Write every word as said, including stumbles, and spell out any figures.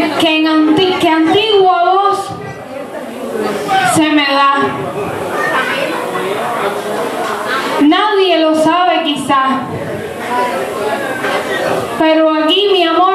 que, en anti que antigua voz se me da. Nadie lo sabe quizá, pero aquí mi amor